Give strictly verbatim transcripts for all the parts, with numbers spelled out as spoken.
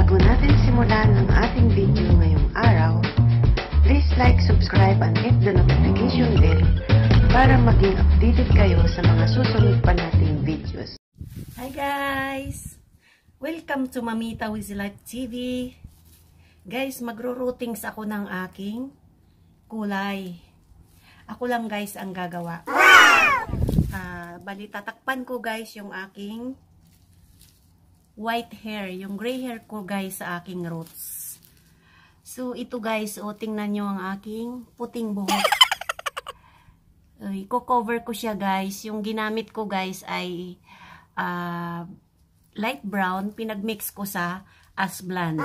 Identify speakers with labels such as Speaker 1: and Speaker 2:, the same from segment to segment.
Speaker 1: Bago natin simulan ang ating video ngayong araw, please like, subscribe, and hit the notification bell para maging updated kayo sa mga susunod pa nating videos.
Speaker 2: Hi guys! Welcome to Mamita with Life T V. Guys, magro-routings ako ng aking kulay. Ako lang guys ang gagawa. Uh, bali, tatakpan ko guys yung aking white hair, yung gray hair ko guys sa aking roots. So ito guys, o tingnan nyo ang aking puting buhok. Uh, Iko-cover ko siya guys. Yung ginamit ko guys ay uh, light brown, pinagmix ko sa ash blonde.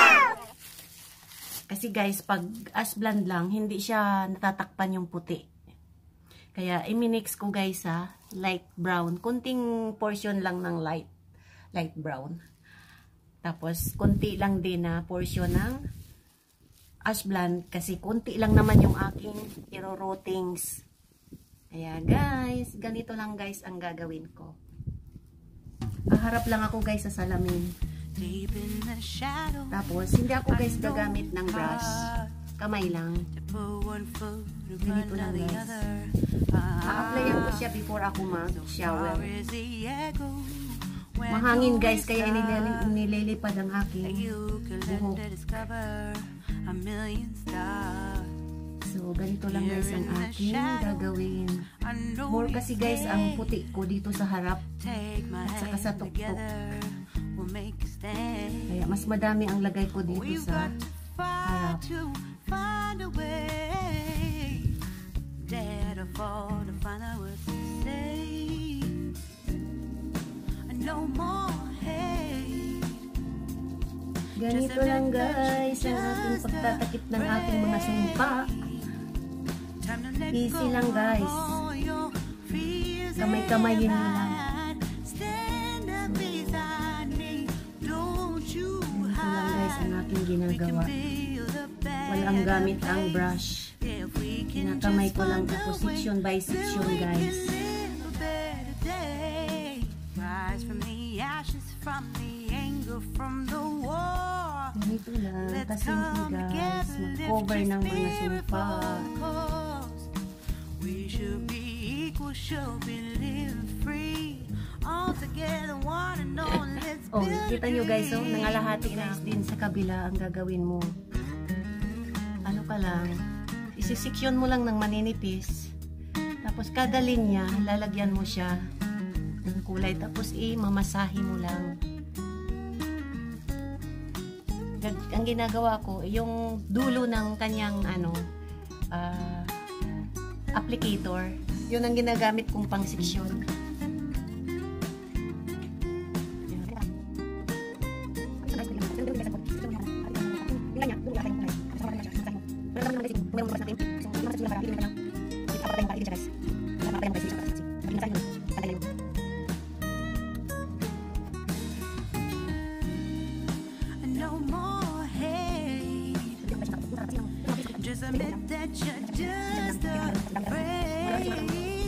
Speaker 2: Kasi guys, pag ash blonde lang, hindi siya natatakpan yung puti. Kaya i-mix ko guys sa light brown. Kunting portion lang ng light. light brown. Tapos, konti lang din na portion ng ash blonde kasi konti lang naman yung aking iro-routings. Kaya guys, ganito lang guys ang gagawin ko. Aharap lang ako guys sa salamin. Tapos, hindi ako guys gagamit ng brush. Kamay lang. Ganito lang guys. A-applyan ko siya before ako mag-shower. Mahangin guys, kaya nililipad ang aking buhok. So, ganito lang guys ang aking gagawin. More kasi guys ang puti ko dito sa harap at saka sa tuktok. Kaya mas madami ang lagay ko dito sa harap. Ganito lang guys ang ating pagtatakip ng ating mga sumpa. Easy lang guys. Kamay-kamayin nyo lang. Ganito lang guys ang aking ginagawa. Walang gamit ang brush. Kinakamay ko lang ito section by section guys. Ganito lang, kasi hindi guys mag-cover ng mga sumpa. Oh, kita nyo guys, oh, nangalahati na din sa kabila ang gagawin mo. Ano ka lang, isiseksyon mo lang ng maninipis. Tapos kada linya, lalagyan mo siya ng kulay. Tapos i-mamasahe mo lang. Ang ginagawa ko, yung dulo ng kanyang ano, uh, applicator, yun ang ginagamit kong pang seksyon.
Speaker 3: Just admit that you're just afraid.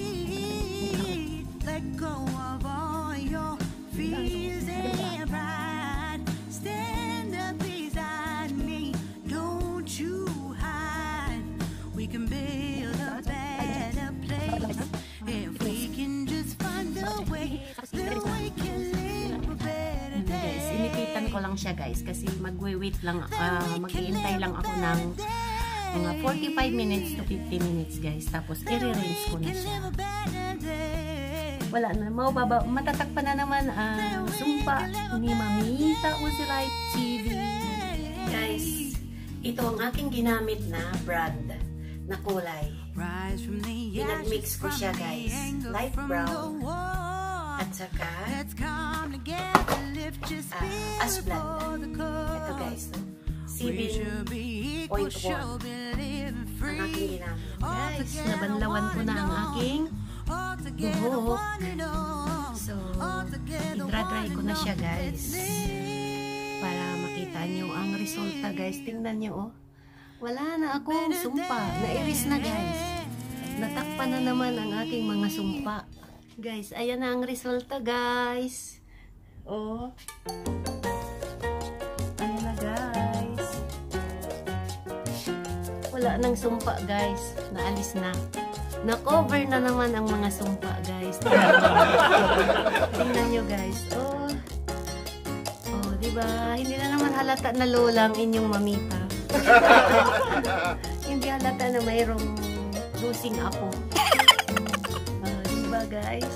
Speaker 3: Let go of all your fears and pride. Stand up beside me, don't you hide. We can build a better place if we can just find a way. Then we can live a better day.
Speaker 2: Guys, inipitan ko lang siya guys kasi magwe-wait lang, uh, mag-iintay lang ako ng mga forty-five minutes to fifty minutes guys. Tapos i-rinse ko na siya. Wala na, mababa, matatakpan na naman ang sumpa ni Mamita with Life T V. Guys, ito ang aking ginamit na brand na kulay. Pinag-mix ko siya guys. Light brown at saka uh, ash blonde. Ito guys, seven point one ang aking ginamit. Guys, nabanlawan ko na ang aking buhok. So, i-dry ko na siya guys para makita nyo ang resulta guys. Tingnan nyo oh, wala na akong sumpa. Nairis na guys. Natakpan na naman ang aking mga sumpa guys. Ayan na ang resulta guys. Oh, ayan Wala nang sumpa, guys. Naalis na. Na-cover na naman ang mga sumpa, guys. Tingnan nyo, guys. Oh. Oh, diba? Hindi na naman halata na lola ang inyong mamita. Hindi halata na mayroong losing apo. Oh, diba, guys?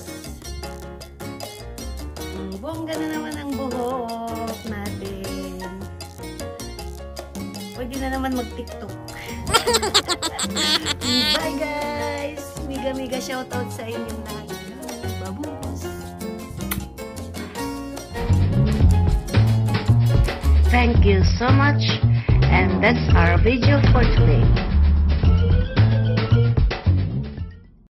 Speaker 2: Hmm, bongga na naman ang buhok natin. Pwede na naman mag-tiktok. Bye, guys! Miga-miga shoutout sa inyong lahat. Babus!
Speaker 1: Thank you so much, and that's our video for today.